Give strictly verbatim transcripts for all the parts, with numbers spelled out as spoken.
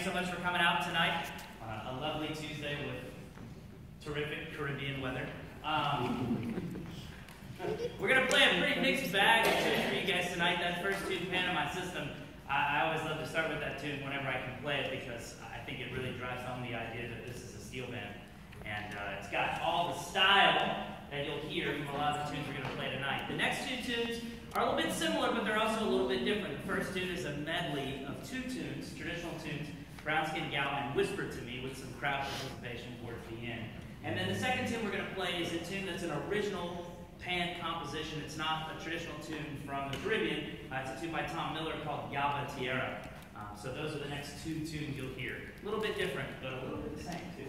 thanks so much for coming out tonight. Uh, a lovely Tuesday with terrific Caribbean weather. Um, we're going to play a pretty mixed bag of tunes for you guys tonight. That first tune, Panama System, I, I always love to start with that tune whenever I can play it because I think it really drives home the idea that this is a steel band. And uh, it's got all the style that you'll hear from a lot of the tunes we're going to play tonight. The next two tunes are a little bit similar, but they're also a little bit different. The first tune is a medley of two tunes, traditional tunes, Brown Skin Gal and Whisper to Me, with some crowd participation towards the end. And then the second tune we're going to play is a tune that's an original Pan composition. It's not a traditional tune from the Caribbean. Uh, it's a tune by Tom Miller called Yaba Tierra. Um, so those are the next two tunes you'll hear. A little bit different, but a little bit the same too.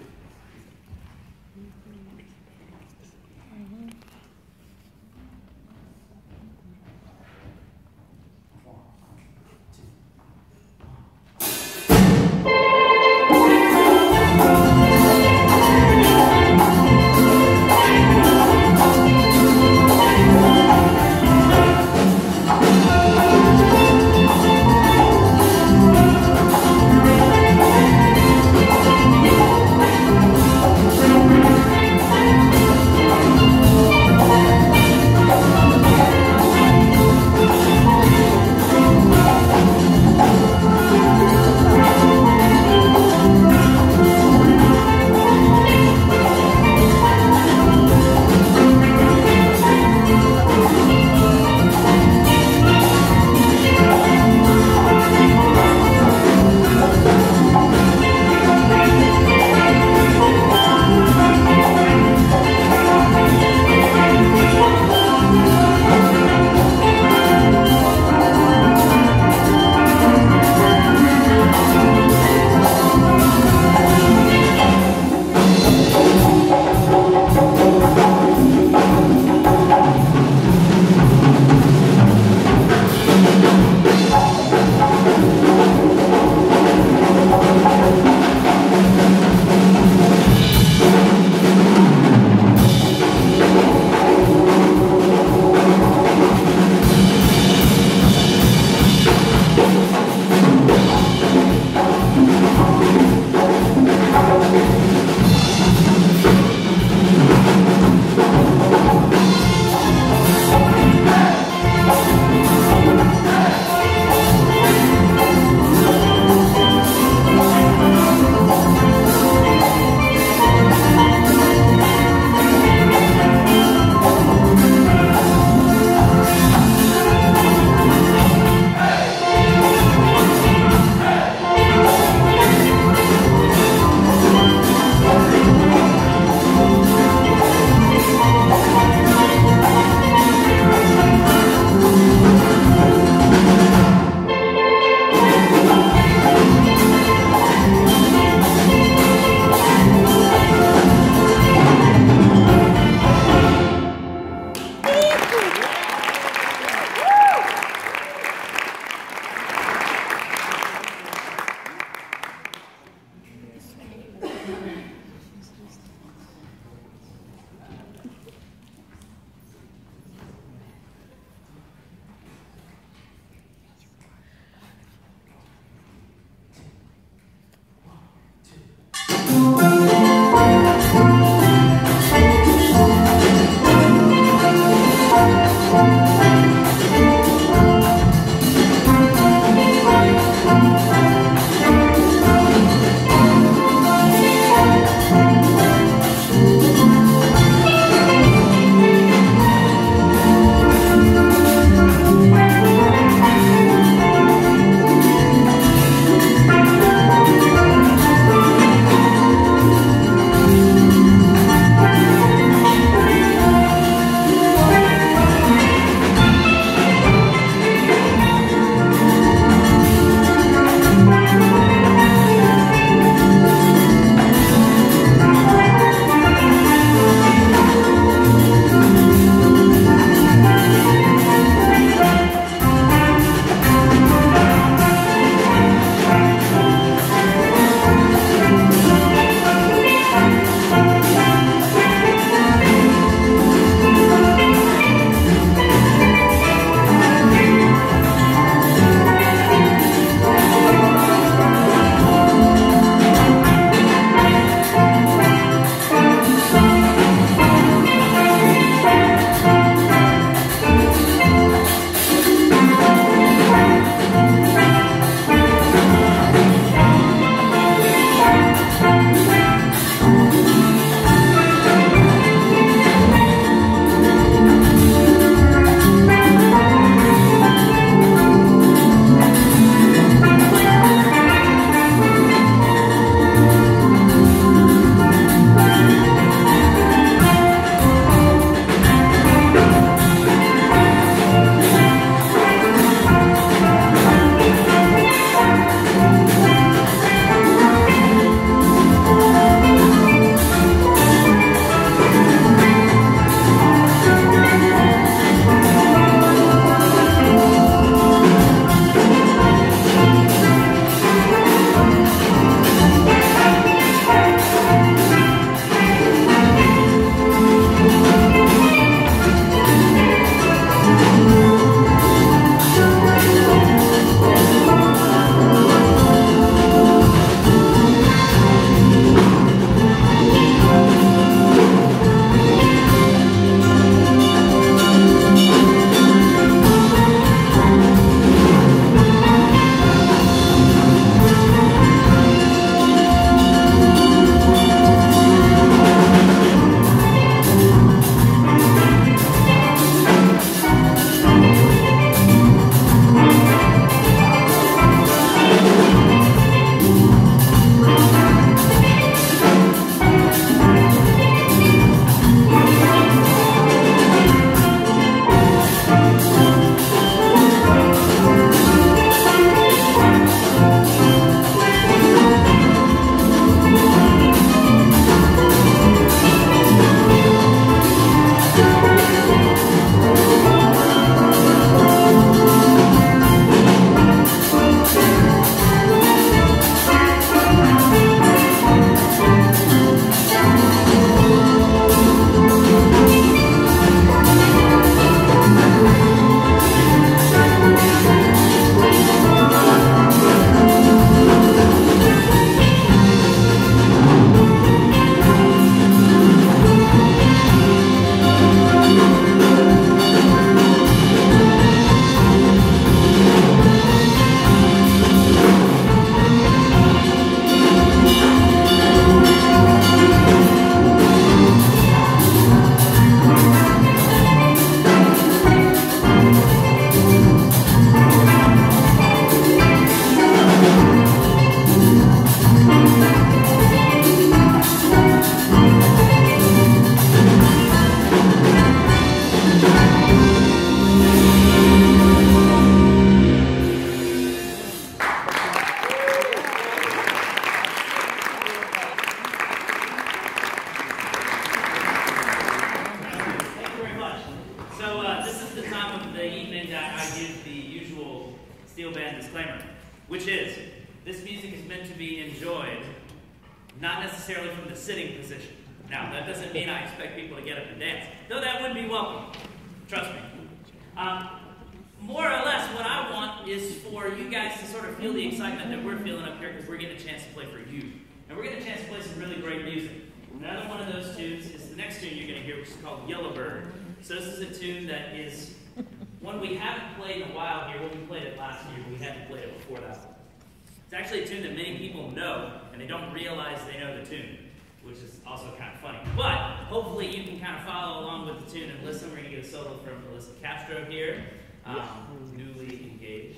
time of the evening that I give the usual steel band disclaimer, which is, this music is meant to be enjoyed, not necessarily from the sitting position. Now, that doesn't mean I expect people to get up and dance, though that would be welcome. Trust me. Um, more or less, what I want is for you guys to sort of feel the excitement that we're feeling up here because we're getting a chance to play for you. And we're getting a chance to play some really great music. Another one of those tunes is the next tune you're going to hear, which is called Yellowbird. So this is a tune that is one we haven't played in a while here. Well, we played it last year, but we hadn't played it before that. It's actually a tune that many people know, and they don't realize they know the tune, which is also kind of funny. But hopefully you can kind of follow along with the tune and listen. We're going to get a solo from Melissa Castro here, um, newly engaged.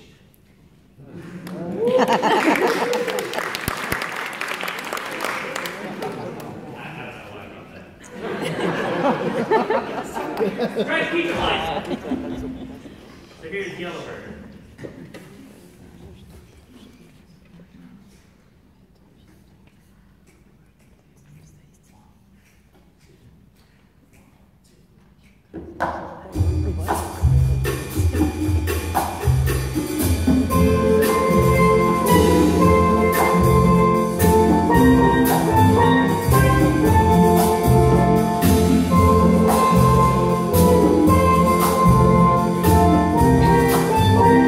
Try to keep it light. So here's Yellowbird. Thank you.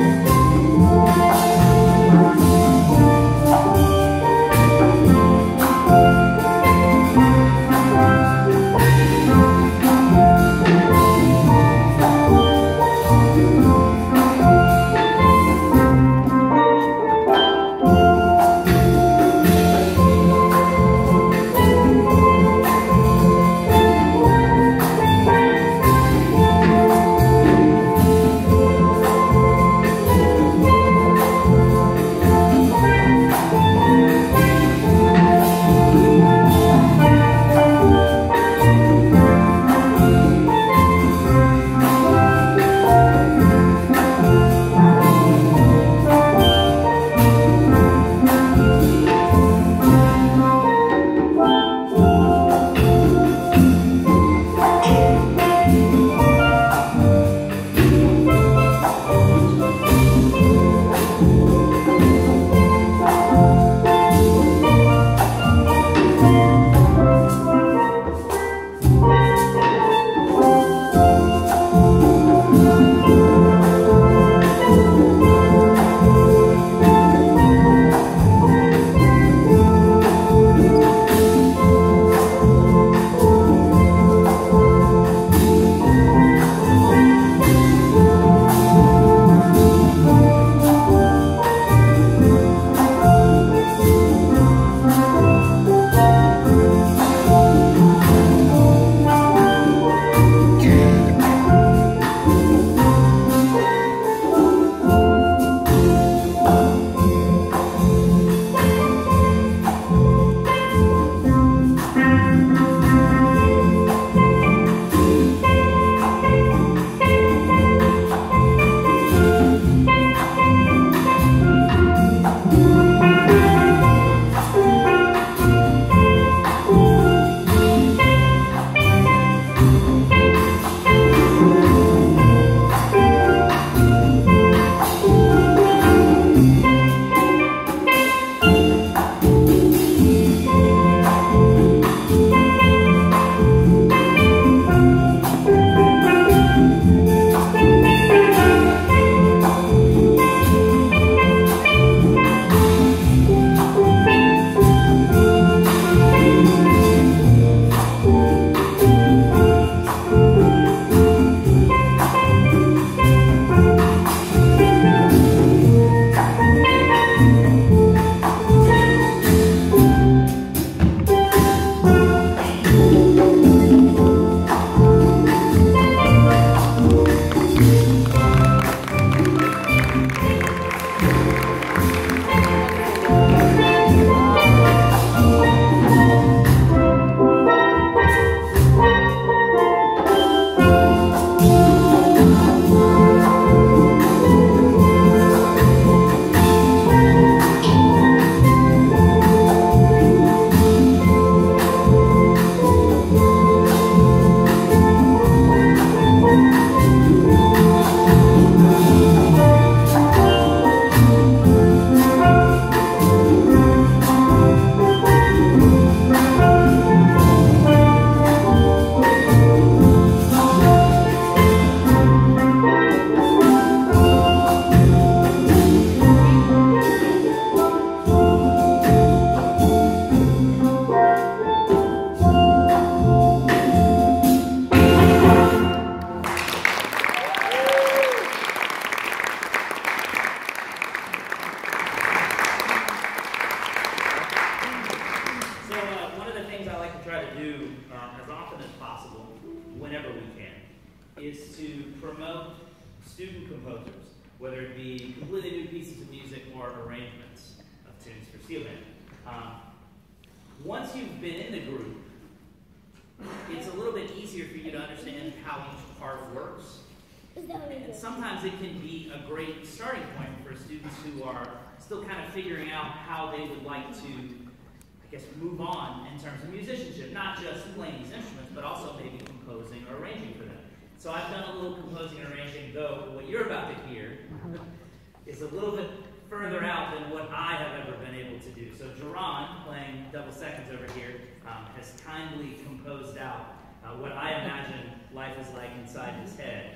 student composers, whether it be completely new pieces of music or arrangements of tunes for steel band. Um, once you've been in the group, it's a little bit easier for you to understand how each part works. And sometimes it can be a great starting point for students who are still kind of figuring out how they would like to, I guess, move on in terms of musicianship, not just playing these instruments, but also maybe composing or arranging for them. So I've done a little composing and arranging, though what you're about to hear is a little bit further out than what I have ever been able to do. So Jerron, playing double seconds over here, um, has kindly composed out uh, what I imagine life is like inside his head.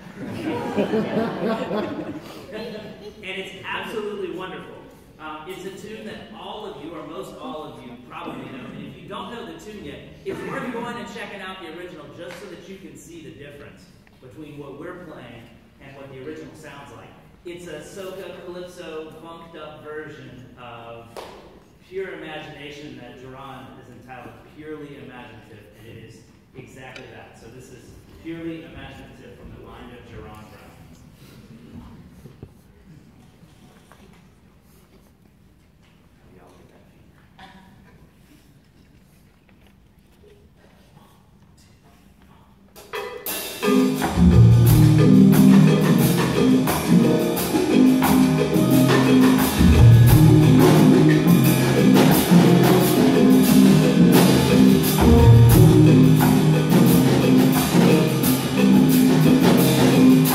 And it's absolutely wonderful. Um, it's a tune that all of you, or most all of you, probably know. And if you don't know the tune yet, it's worth going and checking out the original just so that you can see the difference between what we're playing and what the original sounds like. It's a soca, calypso, funked up version of Pure Imagination that Jerron is entitled Purely Imaginative, and it is exactly that. So this is Purely Imaginative from the mind of Jerron Brown. Thank you.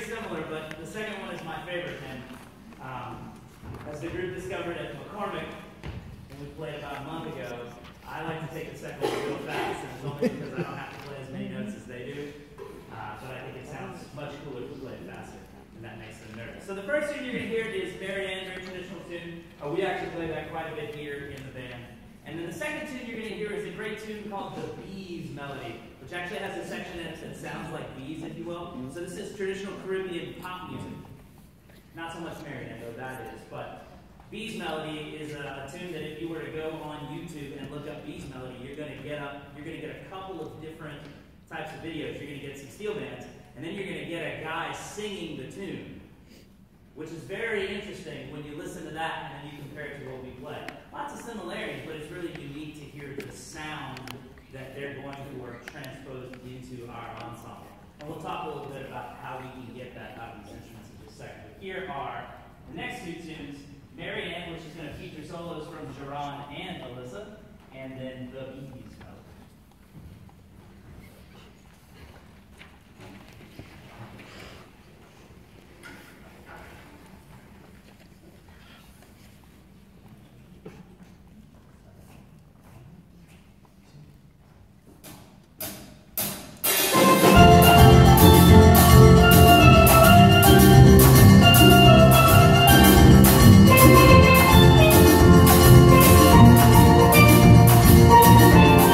similar, but the second one is my favorite. And um, as the group discovered at McCormick, when we played about a month ago, I like to take the second one real fast, and it's only because I don't have to play as many notes as they do. Uh, but I think it sounds much cooler to play it faster, and that makes them nervous. So the first tune you're going to hear is Mary Ann, very traditional tune. Uh, we actually play that quite a bit here in the band. And then the second tune you're going to hear is a great tune called the Bees Melody, which actually has a section in it that sounds like bees, if you will. So this is traditional Caribbean pop music. Not so much Mary Ann, though that is, but Bees Melody is a, a tune that if you were to go on YouTube and look up Bees Melody, you're going to get up, you're going to get a couple of different types of videos. You're going to get some steel bands, and then you're going to get a guy singing the tune, which is very interesting when you listen to that and then you compare it to what we play. Lots of similarities, but it's really unique to hear the sound that they're going for transposed into our ensemble. And we'll talk a little bit about how we can get that out of these instruments in just a second. But here are the next two tunes, Mary Ann, which is going to feature solos from Jerron and Alyssa, and then the Bees Melody. Thank you.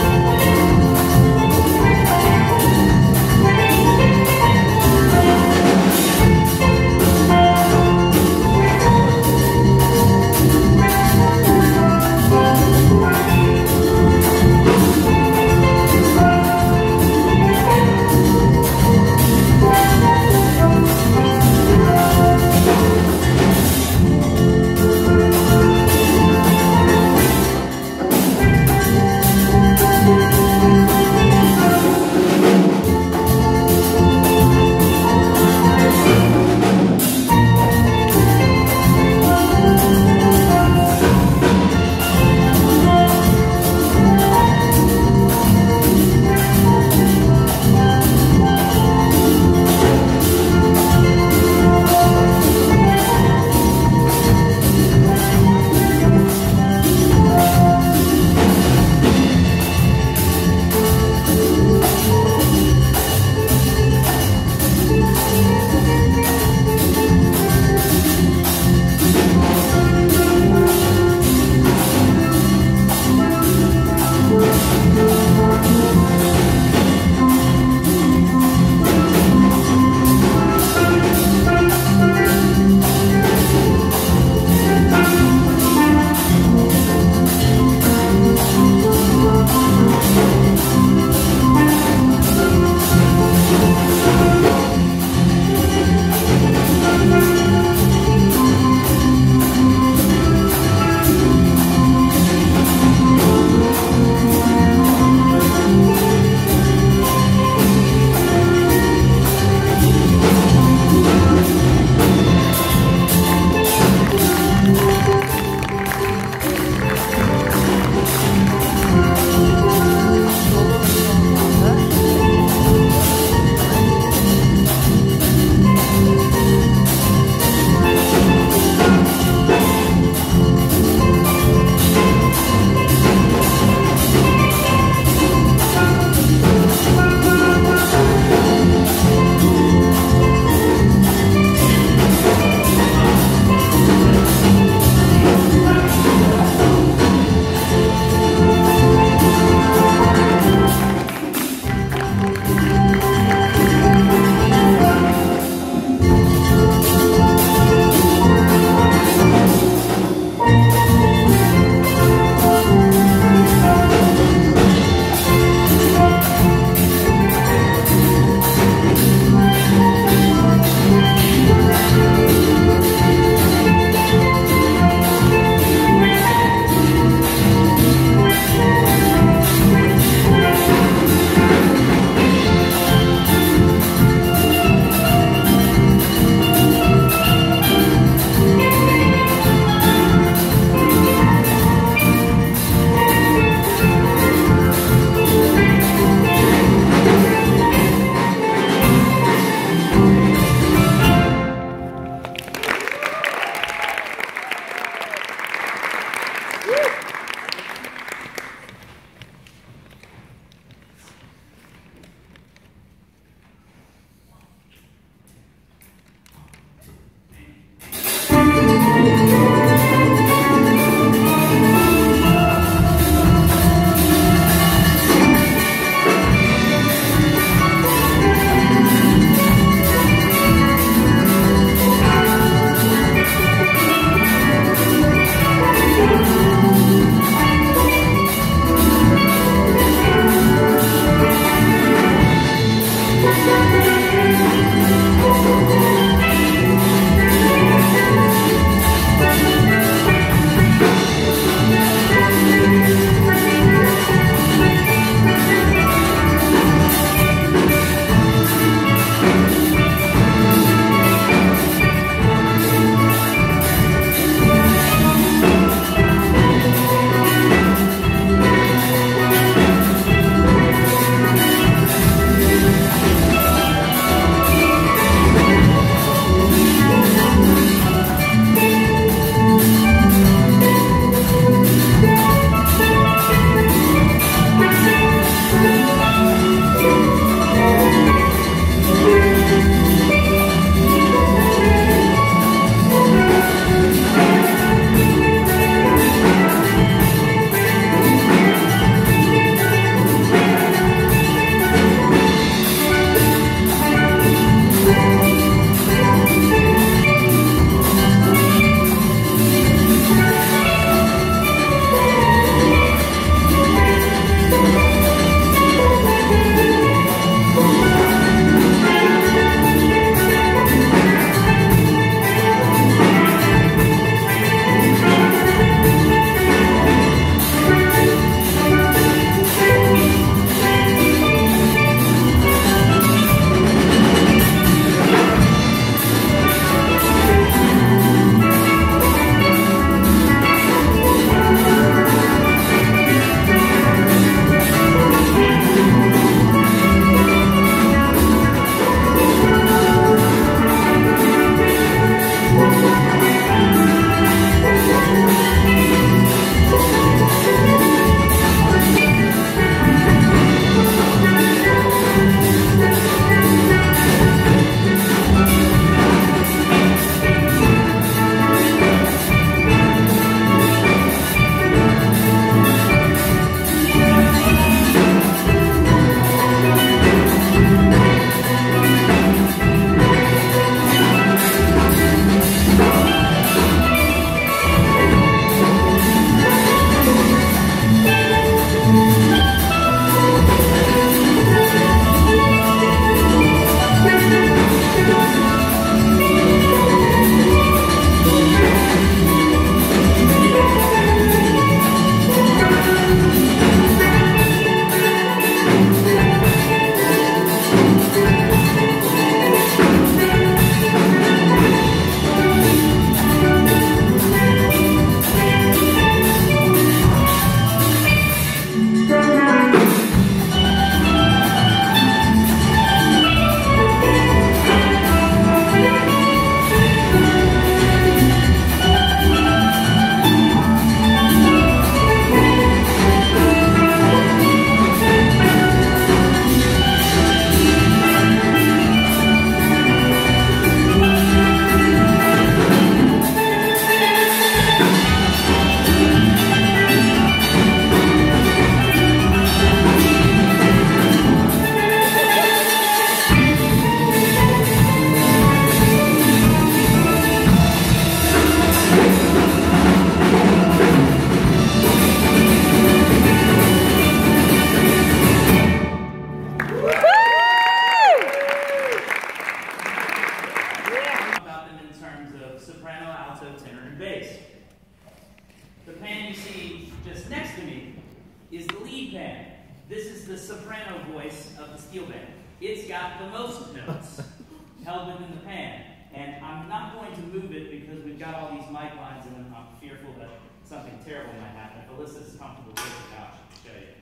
lead band. This is the soprano voice of the steel band. It's got the most notes held within the pan. And I'm not going to move it because we've got all these mic lines and I'm fearful that something terrible might happen. If Alyssa's comfortable with the couch, I can show you.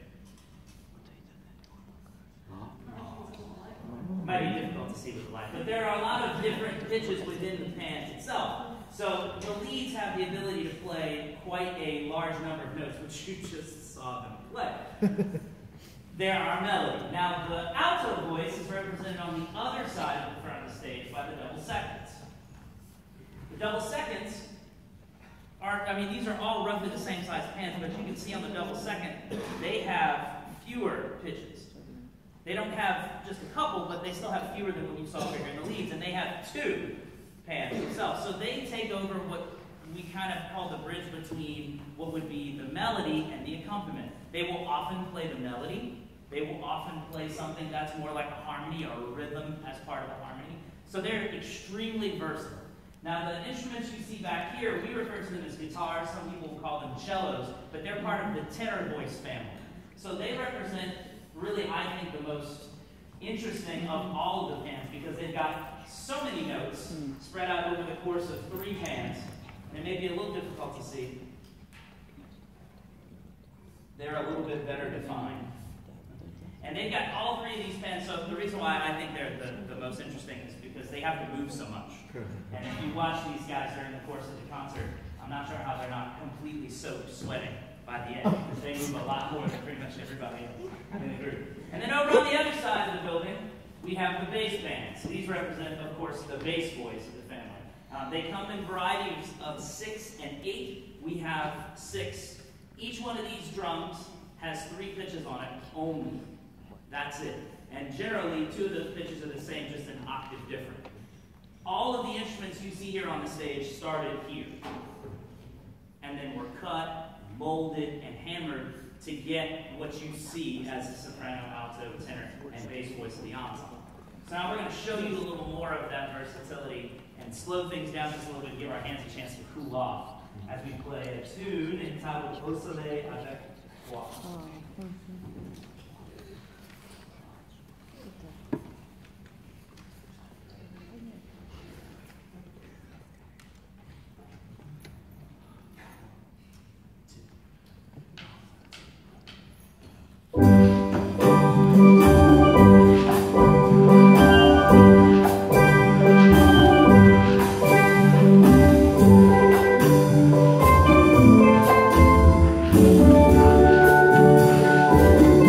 It might be difficult to see with the light, but there are a lot of different pitches within the pan itself. So the leads have the ability to play quite a large number of notes, which you just saw them play. There are melody. Now the alto voice is represented on the other side of the front of the stage by the double seconds. The double seconds are, I mean, these are all roughly the same size pans, but you can see on the double second, they have fewer pitches. They don't have just a couple, but they still have fewer than what you saw over here in the leads, and they have two pans themselves. So they take over what we kind of call the bridge between what would be the melody and the accompaniment. They will often play the melody. They will often play something that's more like a harmony or a rhythm as part of the harmony. So they're extremely versatile. Now the instruments you see back here, we refer to them as guitars. Some people will call them cellos, but they're part of the tenor voice family. So they represent really, I think, the most interesting of all of the pans because they've got so many notes spread out over the course of three pans. And it may be a little difficult to see. They're a little bit better defined. And they've got all three of these pans, so the reason why I think they're the, the most interesting is because they have to move so much. And if you watch these guys during the course of the concert, I'm not sure how they're not completely soaked sweating by the end, because they move a lot more than pretty much everybody else in the group. And then over on the other side of the building, we have the bass bands. These represent, of course, the bass boys of the family. Um, they come in varieties of six and eight. We have six. Each one of these drums has three pitches on it only. That's it. And generally, two of those pitches are the same, just an octave different. All of the instruments you see here on the stage started here. And then were cut, molded, and hammered to get what you see as a soprano, alto, tenor, and bass voice of the ensemble. So now we're going to show you a little more of that versatility and slow things down just a little bit, give our hands a chance to cool off as we play a tune entitled Au Soleil avec Toi. Thank you.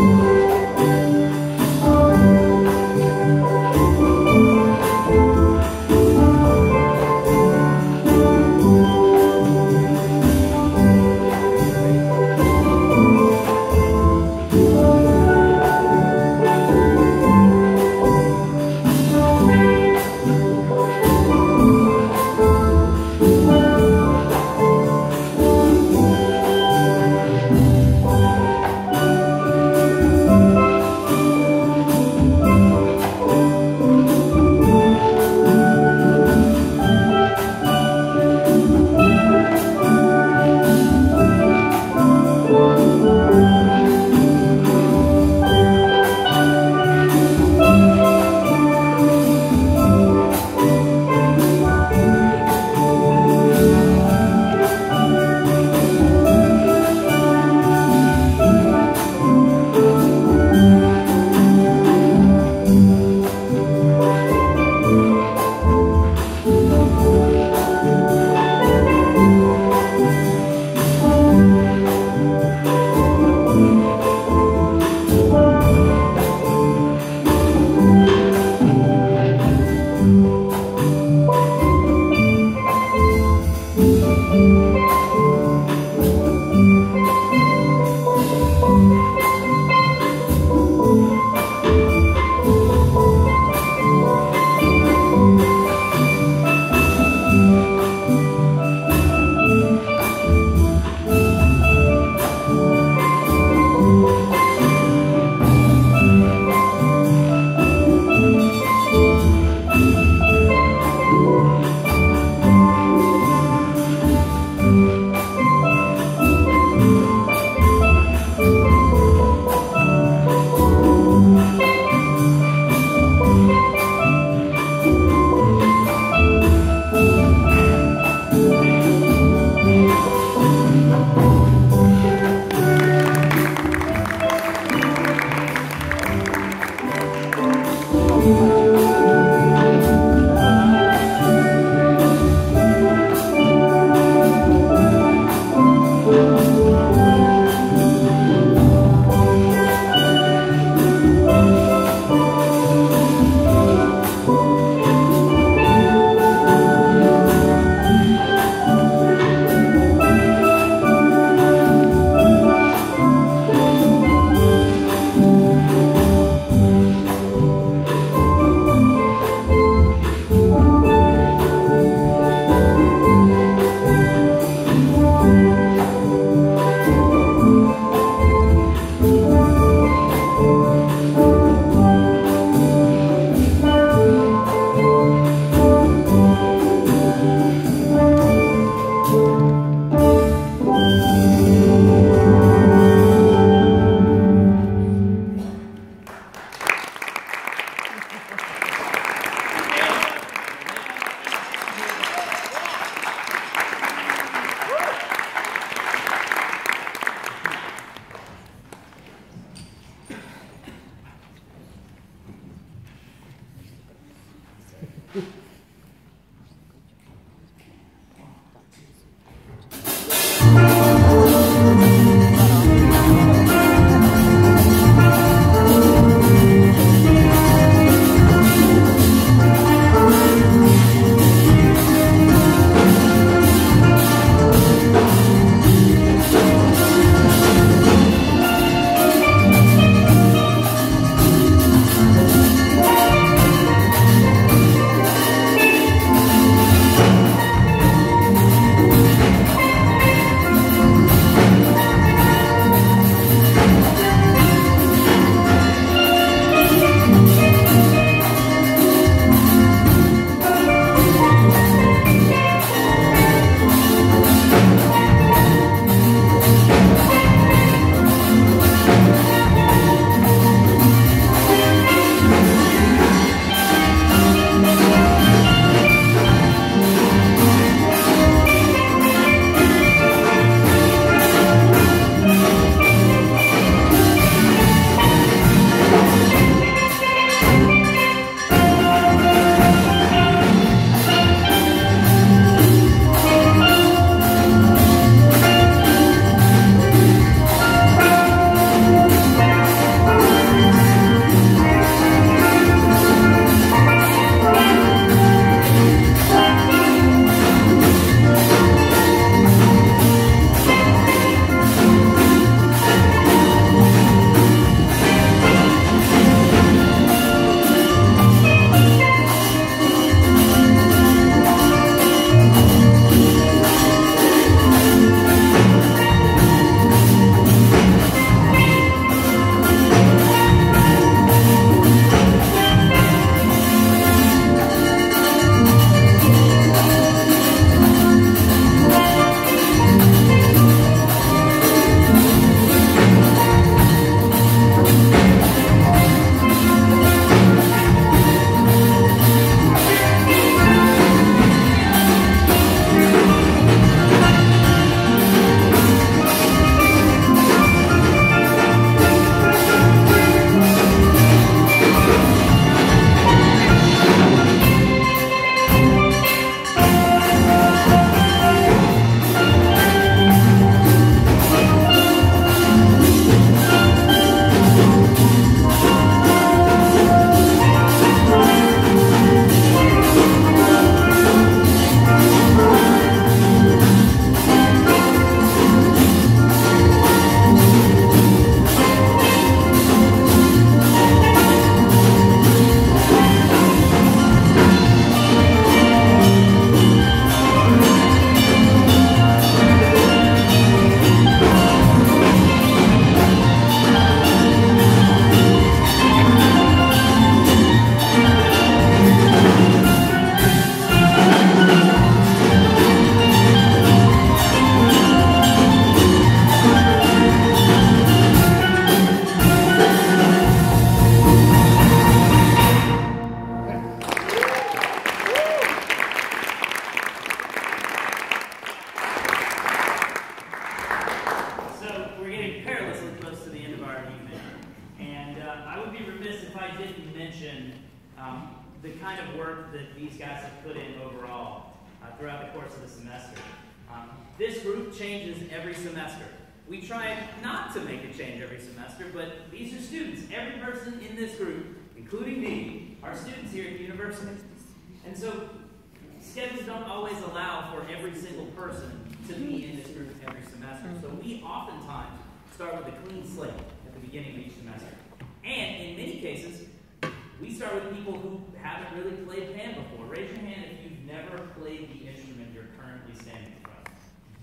have put in overall uh, throughout the course of the semester. Um, this group changes every semester. We try not to make a change every semester, but these are students. Every person in this group, including me, are students here at the university. And so schedules don't always allow for every single person to be in this group every semester. So we oftentimes start with a clean slate at the beginning of each semester. And in many cases, we start with people who haven't really played band before. Raise your hand if you've never played the instrument you're currently standing in front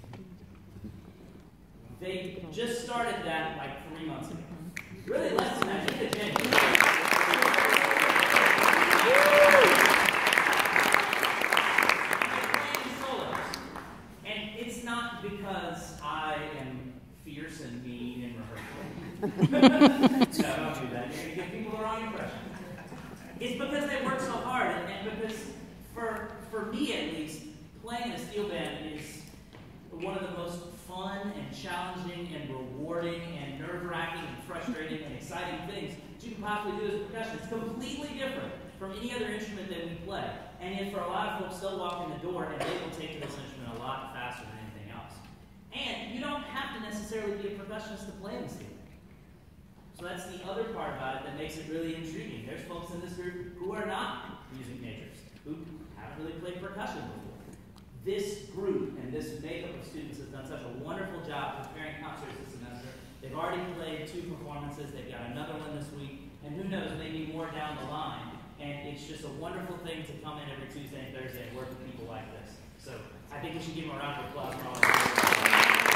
of. They just started that like three months ago. Really less than that, just a genuine. Because I am fierce and mean in rehearsal. No, don't do that. You're going to give people the wrong impression. It's because they work so hard, and, and because, for, for me at least, playing in a steel band is one of the most fun and challenging and rewarding and nerve-wracking and frustrating and exciting things that you can possibly do as a percussion. It's completely different from any other instrument that we play. And yet for a lot of folks, they'll walk in the door and they will take to this instrument a lot faster than anything else. And you don't have to necessarily be a percussionist to play the steel band. So that's the other part about it that makes it really intriguing. There's folks in this group who are not music majors, who haven't really played percussion before. This group and this makeup of students has done such a wonderful job preparing concerts this semester. They've already played two performances. They've got another one this week. And who knows, maybe more down the line. And it's just a wonderful thing to come in every Tuesday and Thursday and work with people like this. So I think we should give them a round of applause for all of that.